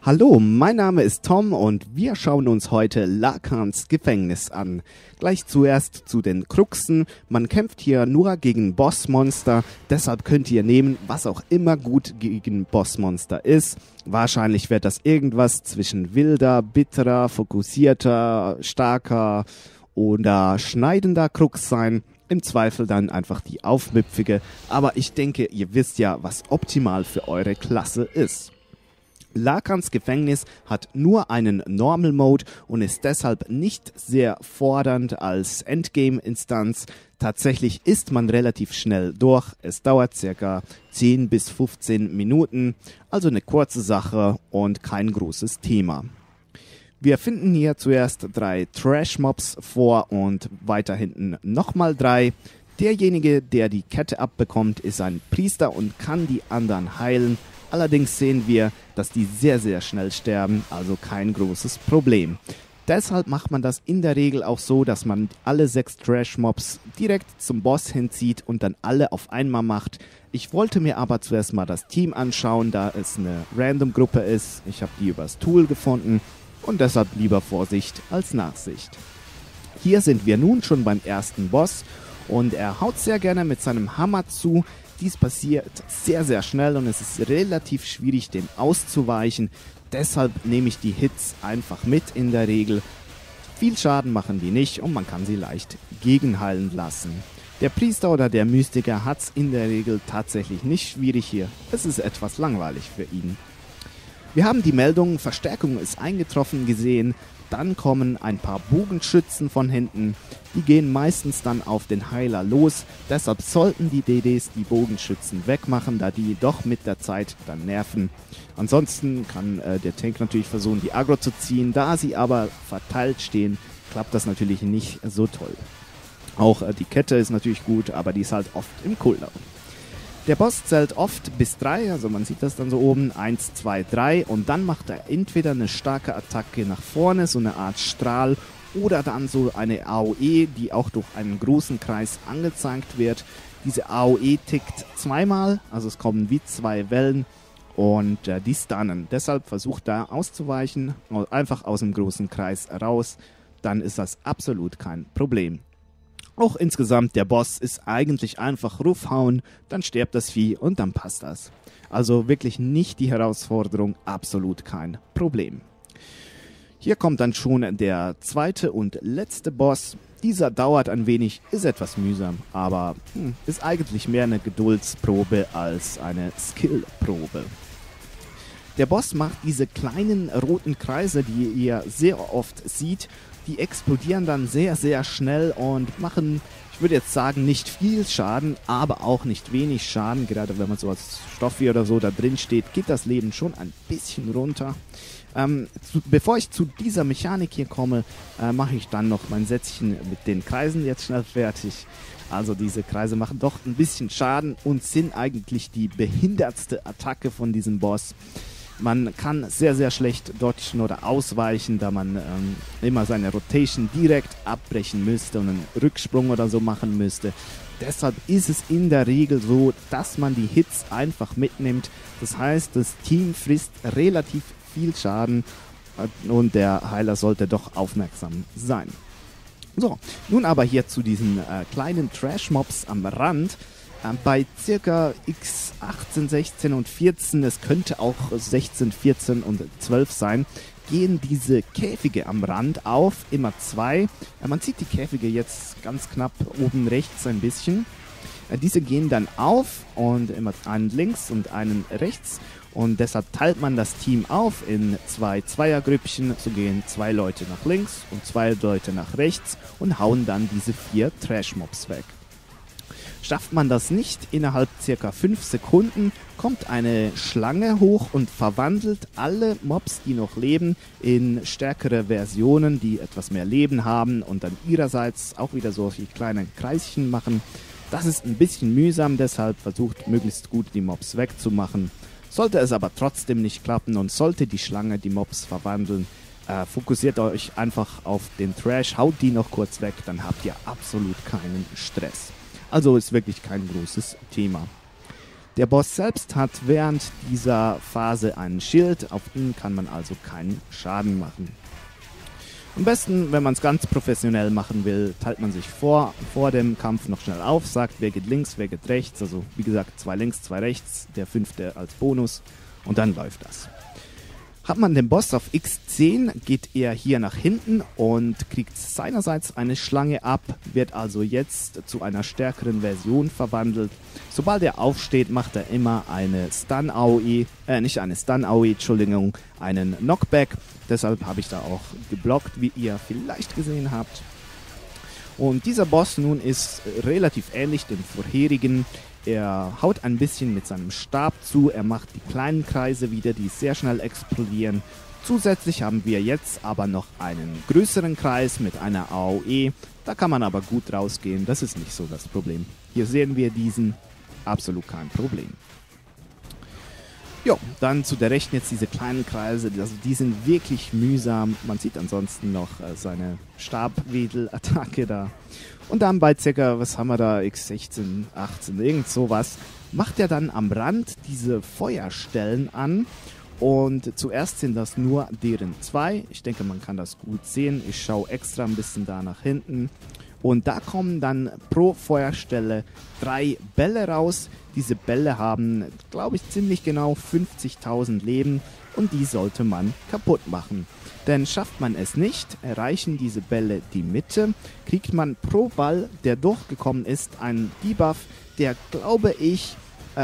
Hallo, mein Name ist Tom und wir schauen uns heute Lakans Gefängnis an. Gleich zuerst zu den Kruxen. Man kämpft hier nur gegen Bossmonster, deshalb könnt ihr nehmen, was auch immer gut gegen Bossmonster ist. Wahrscheinlich wird das irgendwas zwischen wilder, bitterer, fokussierter, starker oder schneidender Krux sein. Im Zweifel dann einfach die aufmüpfige, aber ich denke, ihr wisst ja, was optimal für eure Klasse ist. Lakans Gefängnis hat nur einen Normal Mode und ist deshalb nicht sehr fordernd als Endgame-Instanz. Tatsächlich ist man relativ schnell durch. Es dauert circa 10 bis 15 Minuten, also eine kurze Sache und kein großes Thema. Wir finden hier zuerst 3 Trash-Mobs vor und weiter hinten nochmal 3. Derjenige, der die Kette abbekommt, ist ein Priester und kann die anderen heilen. Allerdings sehen wir, dass die sehr, sehr schnell sterben, also kein großes Problem. Deshalb macht man das in der Regel auch so, dass man alle 6 Trash-Mobs direkt zum Boss hinzieht und dann alle auf einmal macht. Ich wollte mir aber zuerst mal das Team anschauen, da es eine Random-Gruppe ist. Ich habe die übers Tool gefunden und deshalb lieber Vorsicht als Nachsicht. Hier sind wir nun schon beim ersten Boss und er haut sehr gerne mit seinem Hammer zu. Dies passiert sehr, sehr schnell und es ist relativ schwierig, dem auszuweichen. Deshalb nehme ich die Hits einfach mit in der Regel. Viel Schaden machen die nicht und man kann sie leicht gegenheilen lassen. Der Priester oder der Mystiker hat es in der Regel tatsächlich nicht schwierig hier. Es ist etwas langweilig für ihn. Wir haben die Meldung, Verstärkung ist eingetroffen gesehen. Dann kommen ein paar Bogenschützen von hinten. Die gehen meistens dann auf den Heiler los. Deshalb sollten die DDs die Bogenschützen wegmachen, da die doch mit der Zeit dann nerven. Ansonsten kann der Tank natürlich versuchen, die Aggro zu ziehen. Da sie aber verteilt stehen, klappt das natürlich nicht so toll. Auch die Kette ist natürlich gut, aber die ist halt oft im Cooldown. Der Boss zählt oft bis 3, also man sieht das dann so oben, 1, 2, 3 und dann macht er entweder eine starke Attacke nach vorne, so eine Art Strahl, oder dann so eine AOE, die auch durch einen großen Kreis angezeigt wird. Diese AOE tickt zweimal, also es kommen wie 2 Wellen und die stunnen. Deshalb versucht da auszuweichen, einfach aus dem großen Kreis raus, dann ist das absolut kein Problem. Auch insgesamt, der Boss ist eigentlich einfach rufhauen, dann stirbt das Vieh und dann passt das. Also wirklich nicht die Herausforderung, absolut kein Problem. Hier kommt dann schon der zweite und letzte Boss. Dieser dauert ein wenig, ist etwas mühsam, aber ist eigentlich mehr eine Geduldsprobe als eine Skillprobe. Der Boss macht diese kleinen roten Kreise, die ihr sehr oft seht. Die explodieren dann sehr, sehr schnell und machen, ich würde jetzt sagen, nicht viel Schaden, aber auch nicht wenig Schaden. Gerade wenn man so als Stoffi oder so da drin steht, geht das Leben schon ein bisschen runter. Bevor ich zu dieser Mechanik hier komme, mache ich dann noch mein Sätzchen mit den Kreisen jetzt schnell fertig. Also diese Kreise machen doch ein bisschen Schaden und sind eigentlich die behindertste Attacke von diesem Boss. Man kann sehr, sehr schlecht dodgen oder ausweichen, da man immer seine Rotation direkt abbrechen müsste und einen Rücksprung oder so machen müsste. Deshalb ist es in der Regel so, dass man die Hits einfach mitnimmt. Das heißt, das Team frisst relativ viel Schaden und der Heiler sollte doch aufmerksam sein. So, nun aber hier zu diesen kleinen Trash-Mobs am Rand. Bei circa x 18, 16 und 14, es könnte auch 16, 14 und 12 sein, gehen diese Käfige am Rand auf, immer 2. Man sieht die Käfige jetzt ganz knapp oben rechts ein bisschen. Diese gehen dann auf und immer einen links und einen rechts und deshalb teilt man das Team auf in 2 Zweiergrüppchen. So gehen 2 Leute nach links und 2 Leute nach rechts und hauen dann diese 4 Trash-Mobs weg. Schafft man das nicht innerhalb ca. 5 Sekunden, kommt eine Schlange hoch und verwandelt alle Mobs, die noch leben, in stärkere Versionen, die etwas mehr Leben haben und dann ihrerseits auch wieder solche kleine Kreischen machen. Das ist ein bisschen mühsam, deshalb versucht möglichst gut die Mobs wegzumachen. Sollte es aber trotzdem nicht klappen und sollte die Schlange die Mobs verwandeln, fokussiert euch einfach auf den Trash, haut die noch kurz weg, dann habt ihr absolut keinen Stress. Also ist wirklich kein großes Thema. Der Boss selbst hat während dieser Phase einen Schild, auf ihn kann man also keinen Schaden machen. Am besten, wenn man es ganz professionell machen will, teilt man sich vor dem Kampf noch schnell auf, sagt, wer geht links, wer geht rechts, also wie gesagt 2 links, 2 rechts, der 5. als Bonus und dann läuft das. Hat man den Boss auf X10, geht er hier nach hinten und kriegt seinerseits eine Schlange ab, wird also jetzt zu einer stärkeren Version verwandelt. Sobald er aufsteht, macht er immer eine Stun-AOE, einen Knockback. Deshalb habe ich da auch geblockt, wie ihr vielleicht gesehen habt. Und dieser Boss nun ist relativ ähnlich dem vorherigen. Er haut ein bisschen mit seinem Stab zu, er macht die kleinen Kreise wieder, die sehr schnell explodieren. Zusätzlich haben wir jetzt aber noch einen größeren Kreis mit einer AOE. Da kann man aber gut rausgehen, das ist nicht so das Problem. Hier sehen wir diesen, absolut kein Problem. Jo, dann zu der Rechten jetzt diese kleinen Kreise, also die sind wirklich mühsam. Man sieht ansonsten noch seine Stabwedel-Attacke da. Und dann bei ca., was haben wir da, X16, 18, irgend sowas, macht er dann am Rand diese Feuerstellen an. Und zuerst sind das nur deren 2. Ich denke, man kann das gut sehen. Ich schaue extra ein bisschen da nach hinten. Und da kommen dann pro Feuerstelle 3 Bälle raus. Diese Bälle haben, glaube ich, ziemlich genau 50.000 Leben und die sollte man kaputt machen. Denn schafft man es nicht, erreichen diese Bälle die Mitte, kriegt man pro Ball, der durchgekommen ist, einen Debuff, der, glaube ich,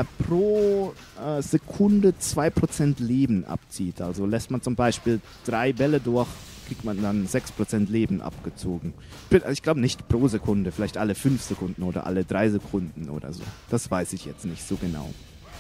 pro Sekunde 2% Leben abzieht. Also lässt man zum Beispiel 3 Bälle durch, kriegt man dann 6% Leben abgezogen. Ich glaube nicht pro Sekunde, vielleicht alle 5 Sekunden oder alle 3 Sekunden oder so. Das weiß ich jetzt nicht so genau.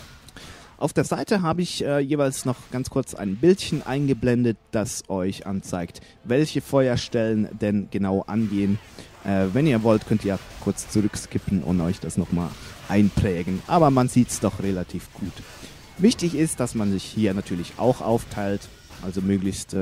Auf der Seite habe ich jeweils noch ganz kurz ein Bildchen eingeblendet, das euch anzeigt, welche Feuerstellen denn genau angehen. Wenn ihr wollt, könnt ihr kurz zurückskippen und euch das nochmal einprägen. Aber man sieht es doch relativ gut. Wichtig ist, dass man sich hier natürlich auch aufteilt, also möglichst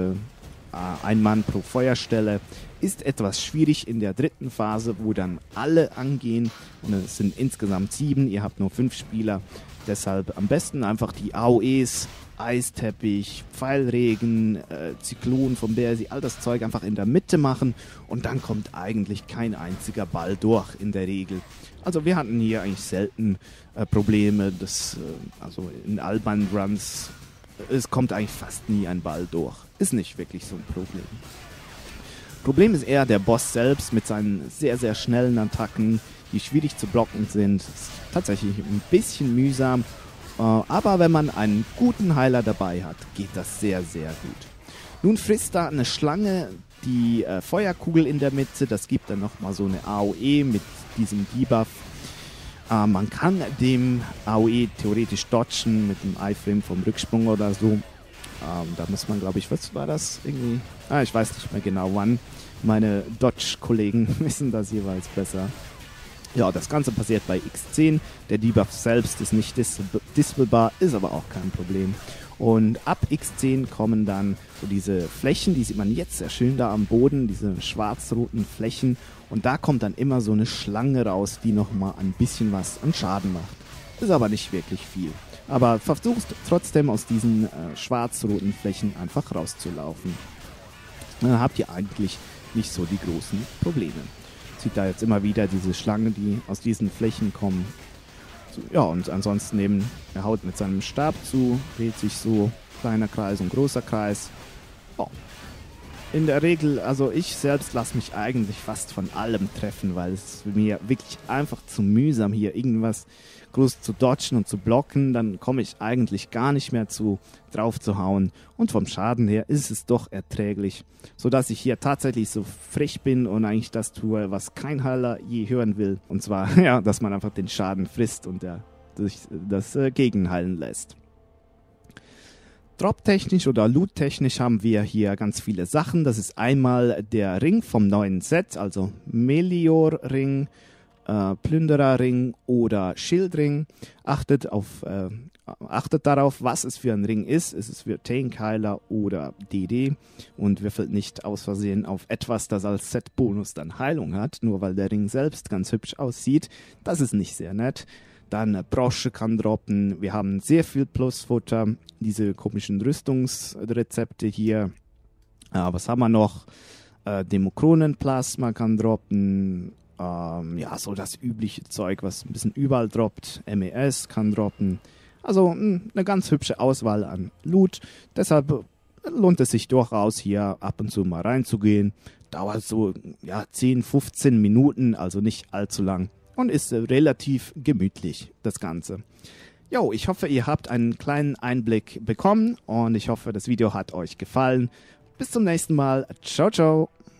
ein Mann pro Feuerstelle. Ist etwas schwierig in der dritten Phase, wo dann alle angehen. Und es sind insgesamt 7, ihr habt nur 5 Spieler. Deshalb am besten einfach die AOEs, Eisteppich, Pfeilregen, Zyklon vom Bersi, all das Zeug einfach in der Mitte machen und dann kommt eigentlich kein einziger Ball durch in der Regel. Also wir hatten hier eigentlich selten Probleme, also in albernen Runs, es kommt eigentlich fast nie ein Ball durch. Ist nicht wirklich so ein Problem. Problem ist eher der Boss selbst mit seinen sehr, sehr schnellen Attacken, die schwierig zu blocken sind. Ist tatsächlich ein bisschen mühsam, aber wenn man einen guten Heiler dabei hat, geht das sehr, sehr gut. Nun frisst da eine Schlange die Feuerkugel in der Mitte, das gibt dann nochmal so eine AOE mit diesem Debuff. Man kann dem AOE theoretisch dodgen mit dem iFrame vom Rücksprung oder so. Da muss man, glaube ich, was war das? Irgendwie? Ich weiß nicht mehr genau wann. Meine Dodge-Kollegen wissen das jeweils besser. Ja, das Ganze passiert bei X10. Der Debuff selbst ist nicht dispelbar, ist aber auch kein Problem. Und ab X10 kommen dann so diese Flächen, die sieht man jetzt sehr schön da am Boden, diese schwarz-roten Flächen. Und da kommt dann immer so eine Schlange raus, die nochmal ein bisschen was an Schaden macht. Ist aber nicht wirklich viel. Aber versucht trotzdem aus diesen schwarz-roten Flächen einfach rauszulaufen. Dann habt ihr eigentlich nicht so die großen Probleme. Sieht da jetzt immer wieder diese Schlangen, die aus diesen Flächen kommen. So, ja, und ansonsten eben, er haut mit seinem Stab zu, dreht sich so, kleiner Kreis und großer Kreis. Oh. In der Regel, also ich selbst lasse mich eigentlich fast von allem treffen, weil es mir wirklich einfach zu mühsam hier irgendwas groß zu dodgen und zu blocken, dann komme ich eigentlich gar nicht mehr zu drauf zu hauen und vom Schaden her ist es doch erträglich, sodass ich hier tatsächlich so frech bin und eigentlich das tue, was kein Heiler je hören will, und zwar, ja, dass man einfach den Schaden frisst und das gegenheilen lässt. Drop-technisch oder Loot-technisch haben wir hier ganz viele Sachen. Das ist einmal der Ring vom neuen Set, also Melior-Ring, Plünderer-Ring oder Schildring. Achtet darauf, was es für ein Ring ist. Ist es für Tankheiler oder DD und würfelt nicht aus Versehen auf etwas, das als Set-Bonus dann Heilung hat, nur weil der Ring selbst ganz hübsch aussieht. Das ist nicht sehr nett. Dann Brosche kann droppen. Wir haben sehr viel Plusfutter. Diese komischen Rüstungsrezepte hier. Was haben wir noch? Demokronenplasma kann droppen. Ja, so das übliche Zeug, was ein bisschen überall droppt. MES kann droppen. Also eine ganz hübsche Auswahl an Loot. Deshalb lohnt es sich durchaus hier ab und zu mal reinzugehen. Dauert so 10, 15 Minuten, also nicht allzu lang. Und ist relativ gemütlich, das Ganze. Jo, ich hoffe, ihr habt einen kleinen Einblick bekommen und ich hoffe, das Video hat euch gefallen. Bis zum nächsten Mal. Ciao, ciao.